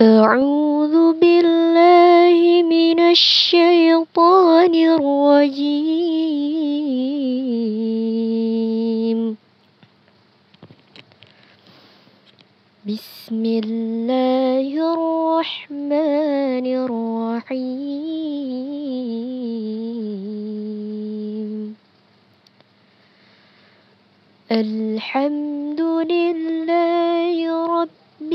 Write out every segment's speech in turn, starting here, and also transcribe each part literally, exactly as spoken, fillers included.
أعوذ بالله من الشيطان الرجيم. بسم الله الرحمن الرحيم. الحمد لله رب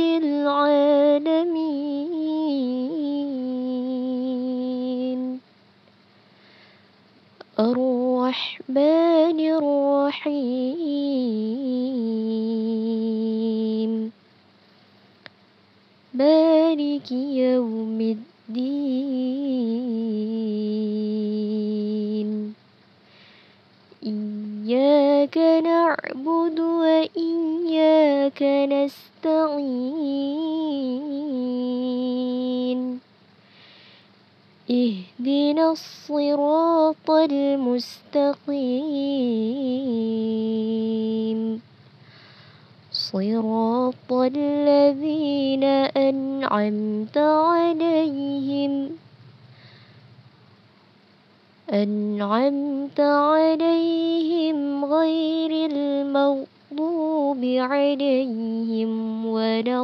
العالمين. الرحمن الرحيم. مالك يوم الدين. إياك نعبد وإياك نستعين. اهدنا الصراط المستقيم، صراط الذين أنعمت عليهم أنعمت عليهم غير المغضوب عليهم ولا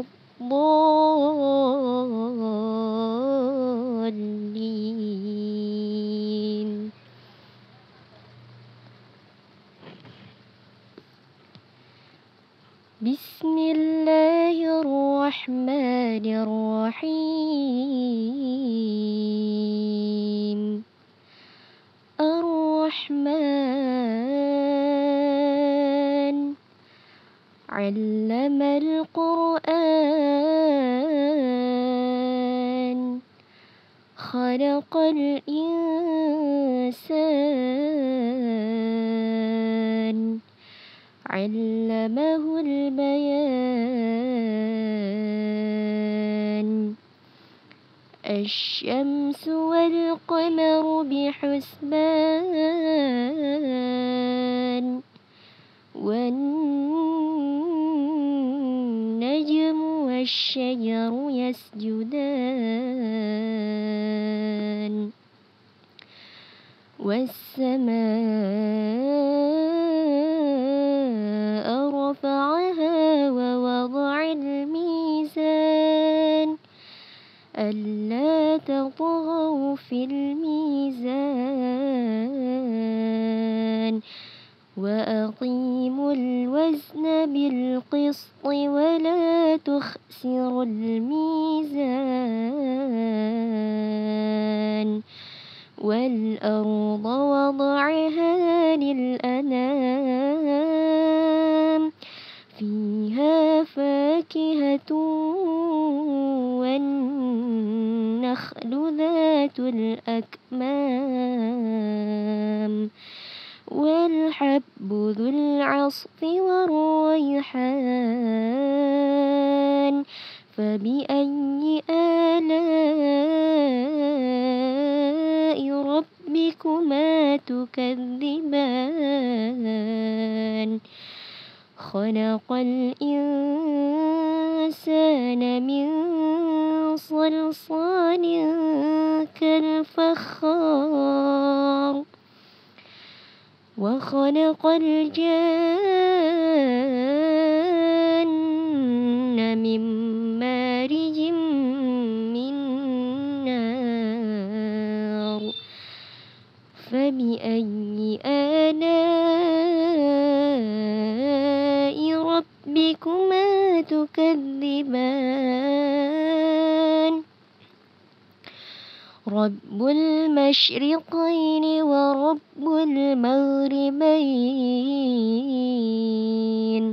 الضالين. بسم الله الرحمن الرحيم. الرحمن علم القرآن، خلق الإنسان، علمه البيان. الشمس والقمر بحسبان، والنجم والشجر يسجدان. والسماء رفعها ووضع الميزان، ألا تطغوا في الميزان، وأقيموا الوزن بالقسط ولا تخسروا الميزان. والأرض وضعها للأنام، فيها فاكهة والنخل ذات الأكمام، والحب ذو العصف والريحان. فبأي آلاء ربكما تكذبان؟ خلق الإنسان من صلصال كالفخار، وخلق الجان من مارج من نار. فبأي آلاء ربكما تكذبان؟ رب المشرقين ورب المغربين.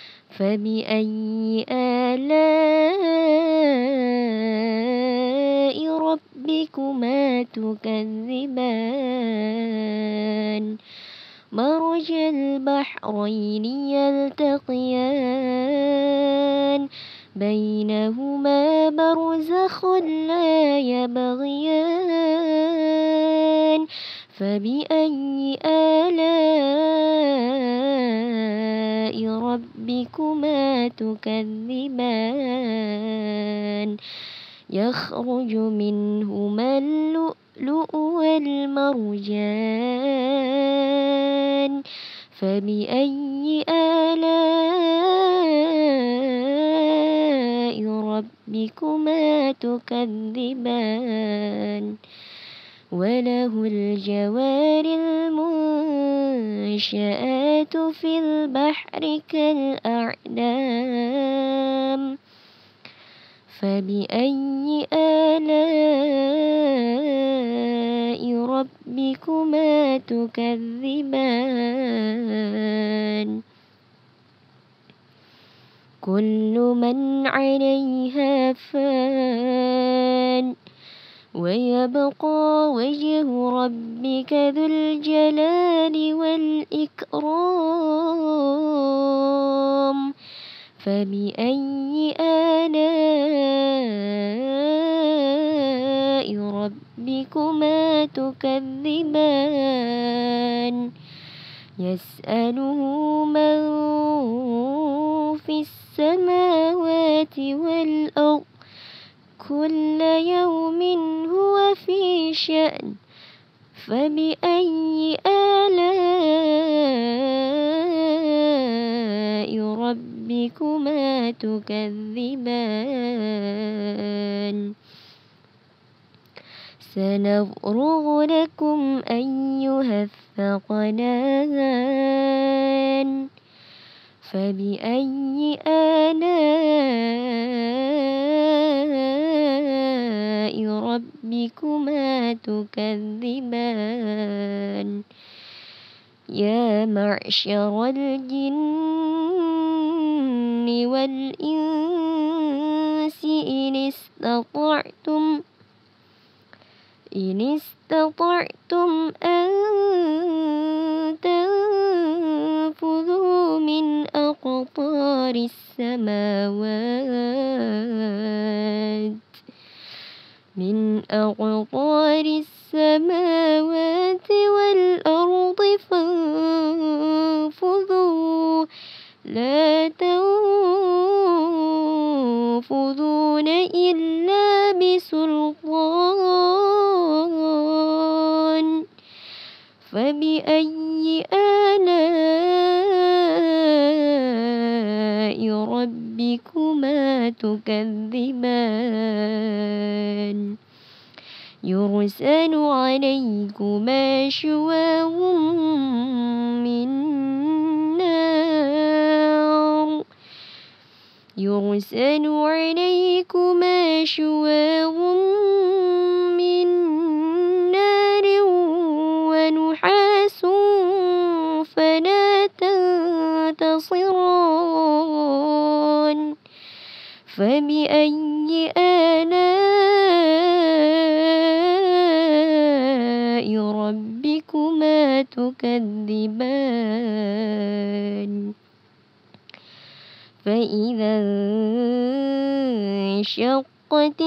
فبأي آلاء ربكما تكذبان؟ مرج البحرين يلتقيان، بينهما برزخ لا يبغيان. فبأي آلاء ربكما تكذبان؟ يخرج منهما اللؤلؤ والمرجان فبأي آلاء ربكما تكذبان وله الجوار المنشآت في البحر كالأعلام فبأي آلاء ربكما تكذبان كل من عليها فان ويبقى وجه ربك ذو الجلال والإكرام فبأي آلاء ربكما تكذبان يسأله من في السماوات والأرض كل يوم هو في شأن فبأي آلاء ربكما تكذبان سنفرغ لكم أيها الثقلان فبأي آلاء ربكما تكذبان يا معشر الجن والإنس إن استطعتم إن استطعتم أن تنفذوا من أقطار السماوات من أقطار السماوات والأرض فانفذوا لا تنفذون إلا بسلطان فبأي آلاء ربكما تكذبان يرسل عليكما شواظ من نار يرسل عليكما شواظ من نار ونحاس فلا تنتصران فبأي آلاء ربكما تكذبان فإذا انشقت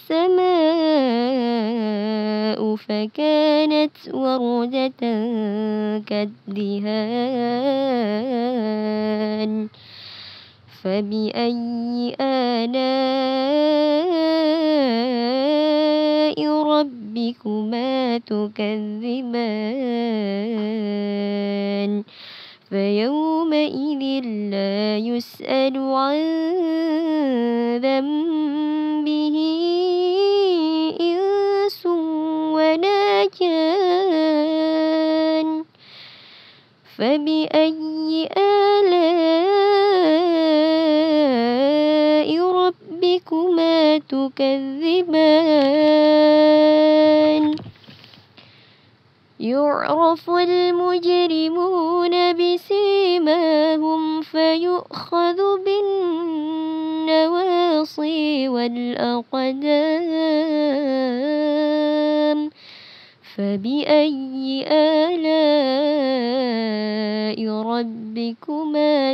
السماء فكانت وردة كالدهان فبأي آلاء ربكما تكذبان فيومئذ لا يسأل عن ذنبه إنس ولا جان فبأي آلاء ربكما تكذبان يعرف المجرمون بسيماهم فيؤخذ بالنواصي والأقدام فبأي آلاء ربكما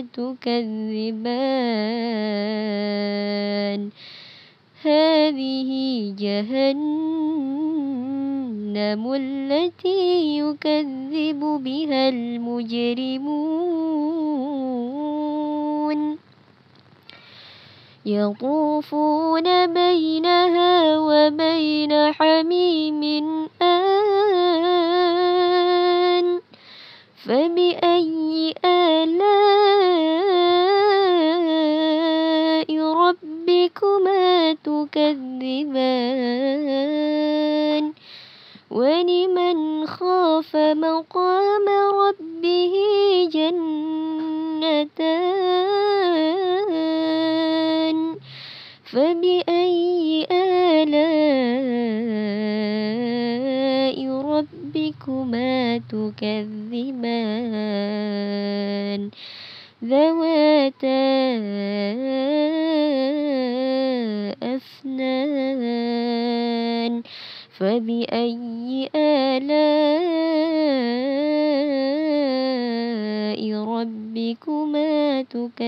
تكذبان هذه جهنم التي يكذب بها المجرمون يطوفون بينها وبين حميم آن فبأي آلاء ربكما تكذبان ولمن خاف مقام ربه جنتان فبأي آلاء ربكما تكذبان ذواتا أفنان فبأي آلاء ربكما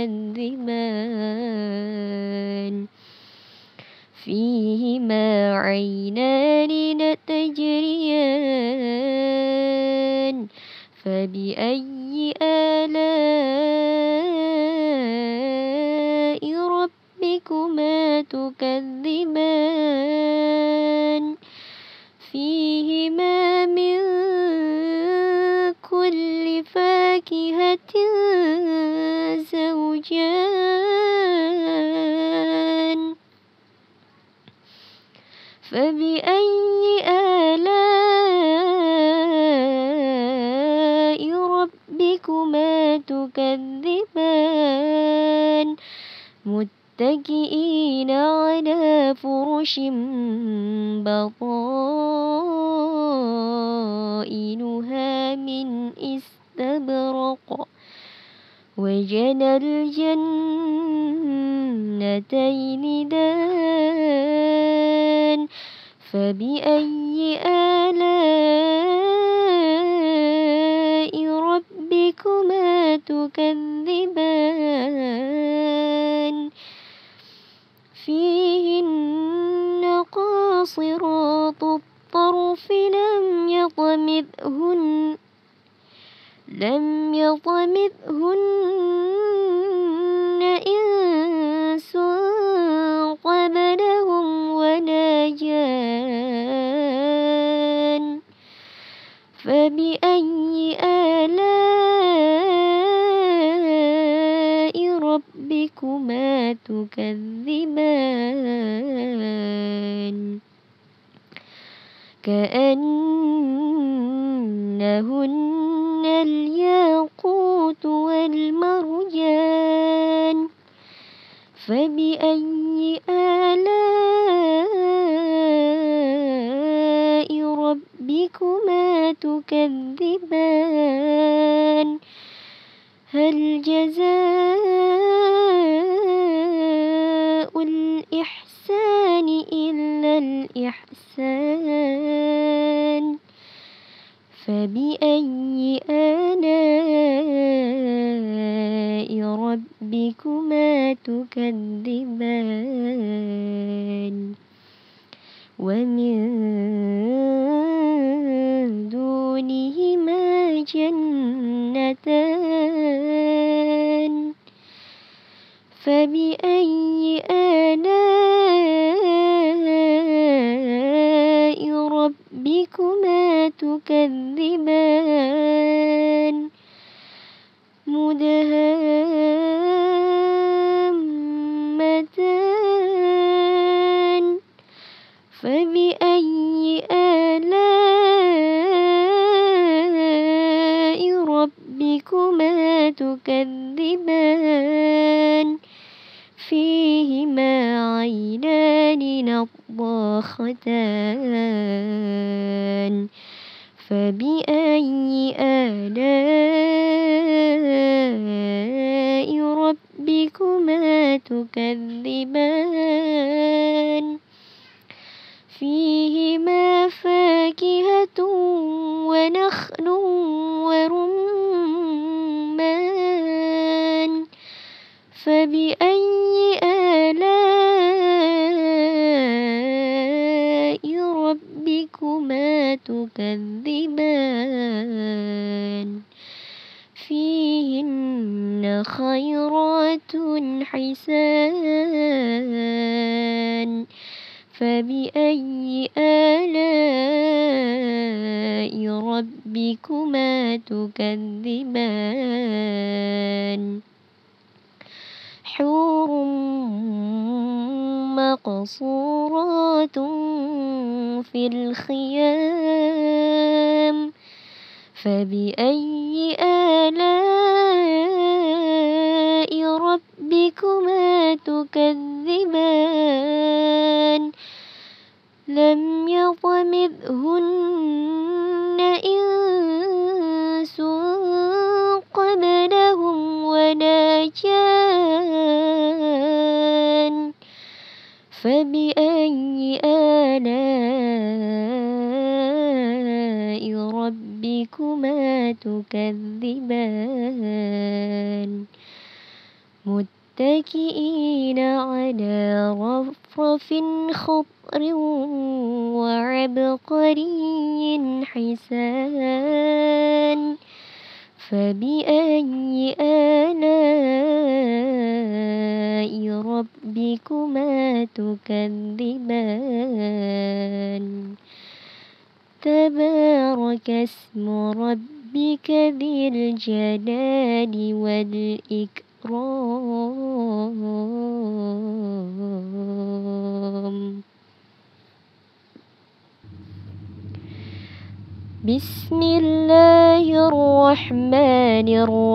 تكذبان فيهما عينان تجريان فبأي آلاء ربكما تكذبان فيهما من كل فاكهة زوجان فبأي آلاء ربكما تكذبان متكئين على فرش بطائنها من استبرق وجنى الجنتين دان فبأي آلاء ربكما تكذبان فيهن قاصرات الطرف لم يطمثهن لم يطمثهن إنس قبلهم ولا جان فبأي آلاء ربكما تكذبان كأنهن الياقوت والمرجان فبأي آلاء ربكما تكذبان هل جزاء الإحسان إلا الإحسان فبأي آلاء ربكما تكذبان ومن دونهما جنتان فبأي آلاء ربكما تكذبان مدهامتان فبأي آلاء ربكما تكذبان فيهما عينان نضاختان فبأي آلاء ربكما تكذبان فيهما فاكهة ونخل ورمان فبأي آلاء ربكما تكذبان فيهن خيرات حسان فبأي آلاء ربكما تكذبان حور مقصورات في الخيام فبأي آلاء ربكما تكذبان لم يطمثهن إنس قبلهم ولا جان فبأي آلاء ربكما تكذبان متكئين على رفرف خضر وعبقري حسان فبأي آلاء ربكما تكذبان تبارك اسم ربك ذي الجلال والإكرام بسم الله الرحمن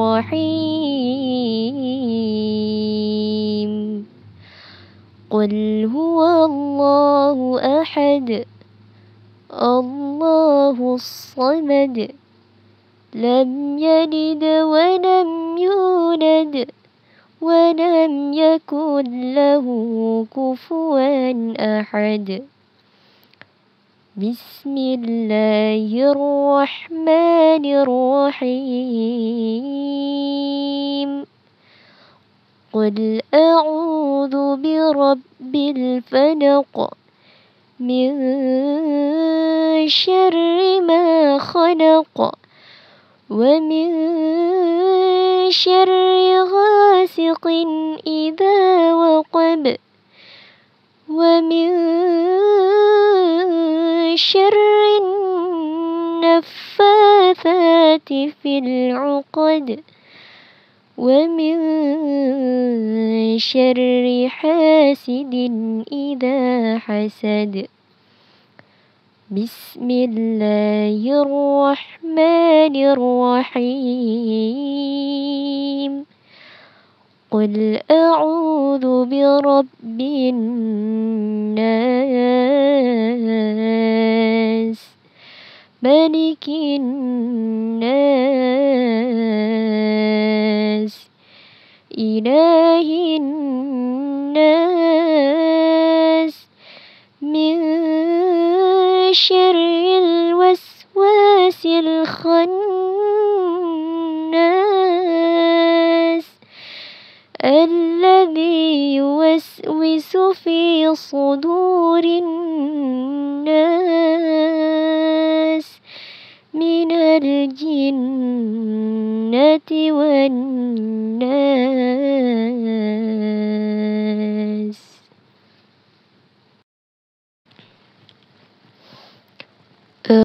الرحيم قل هو الله أحد الله الصمد لم يلد ولم يولد ولم يكن له كفوا أحد بسم الله الرحمن الرحيم قل أعوذ برب الفلق من شر ما خلق ومن شر غاسق إذا وقب ومن شر النفاثات في العقد ومن شر حاسد إذا حسد بسم الله الرحمن الرحيم قل أعوذ برب الناس ملك الناس إله الناس من شر الوسواس الخناس الذي يوسوس في صدور الناس